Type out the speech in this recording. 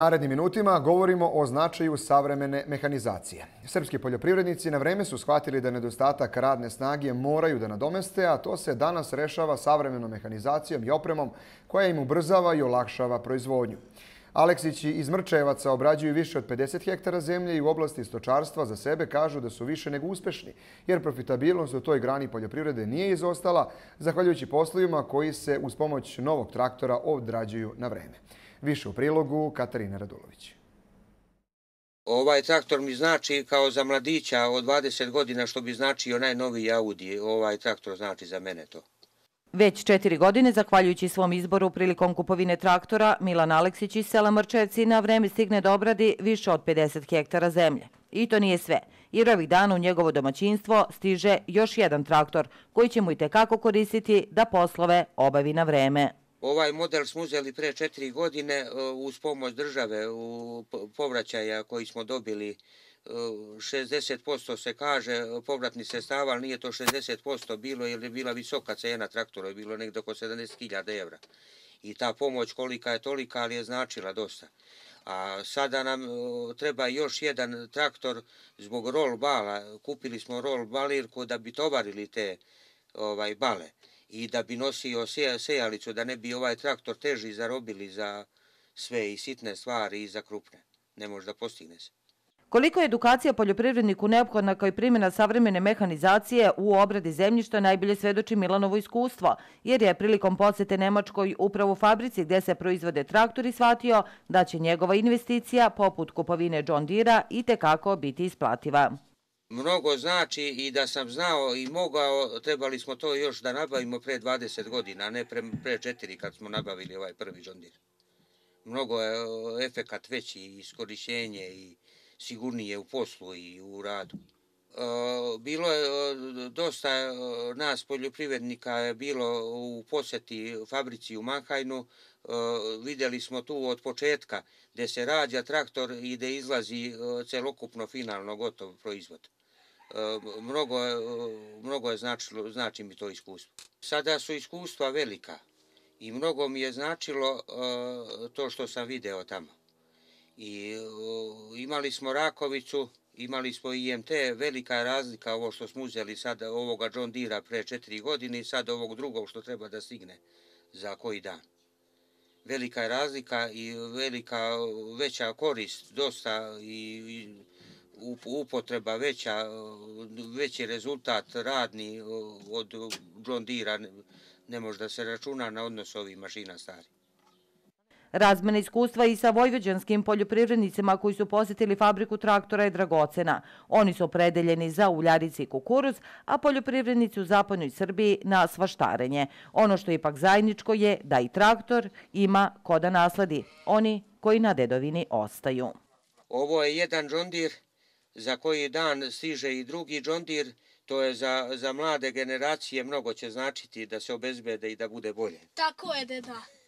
Narednim minutima govorimo o značaju savremene mehanizacije. Srpski poljoprivrednici na vreme su shvatili da nedostatak radne snage moraju da nadomeste, a to se danas rešava savremenom mehanizacijom i opremom koja im ubrzava i olakšava proizvodnju. Aleksići iz Mrčevaca obrađuju više od 50 hektara zemlje i u oblasti stočarstva za sebe kažu da su više nego uspešni, jer profitabilnost u toj grani poljoprivrede nije izostala, zahvaljujući poslovima koji se uz pomoć novog traktora odrađuju na vreme. Više u prilogu Katarina Radulović. Ovaj traktor mi znači kao za mladića od 20 godina što bi značio najnoviji Audi. Ovaj traktor znači za mene to. Već 4 godine, zahvaljujući svom izboru prilikom kupovine traktora, Milan Aleksić iz sela Mrčevci na vreme stigne da obradi više od 50 hektara zemlje. I to nije sve, jer ovih dana u njegovo domaćinstvo stiže još jedan traktor koji će mu itekako koristiti da poslove obavi na vreme. Ovaj model smo uzeli pre 4 godine uz pomoć države u povraćaja koji smo dobili. 60% se kaže povratni sredstava, ali nije to 60% bilo jer je bila visoka cena traktora, je bilo negdje oko 70.000 evra. I ta pomoć kolika je tolika, ali je značila dosta. A sada nam treba još jedan traktor zbog roll bala. Kupili smo roll balirku da bi tovarili te bale i da bi nosio sejalicu, da ne bi ovaj traktor teži zarobili za sve i sitne stvari i za krupne. Ne može da postigne se. Koliko je edukacija poljoprivredniku neophodna kao i primjena savremene mehanizacije u obradi zemljišta najbolje svedoči Milanovo iskustvo, jer je prilikom posete Nemačkoj upravo u fabrici gdje se proizvode traktori shvatio da će njegova investicija, poput kupovine John Deera, itekako biti isplativa. Mnogo znači i da sam znao i mogao, trebali smo to još da nabavimo pre 20 godina, a ne pre 4 kad smo nabavili ovaj prvi John Deere. Mnogo je efekat veći, iskorišćenje i sigurnije u poslu i u radu. Bilo je dosta nas poljoprivrednika je bilo u posjeti fabrici u Manhajnu. Vidjeli smo tu od početka gdje se rađa traktor i gdje izlazi celokupno finalno gotov proizvod. Mnogo je znači mi to iskustvo. Sada su iskustva velika i mnogo mi je značilo to što sam video tamo. I imali smo Rakovicu, imali smo IMT, velika je razlika ovo što smo uzeli sada ovoga John Deera pre 4 godine i sad ovog drugog što treba da stigne za koji dan. Velika je razlika i veća korist, dosta i upotreba veća, veći rezultat radni od John Deera ne može da se računa na odnos ovih mašina stari. Razmena iskustva i sa vojvođanskim poljoprivrednicima koji su posjetili fabriku traktora je dragocena. Oni su opredeljeni za uljarice i kukuruz, a poljoprivrednici u zapadnoj Srbiji na svaštarenje. Ono što je ipak zajedničko je da i traktor ima ko da nasledi, oni koji na dedovini ostaju. Ovo je jedan John Deere, za koji dan stiže i drugi John Deere. To je za mlade generacije mnogo će značiti da se obezbede i da bude bolje. Tako je, deda.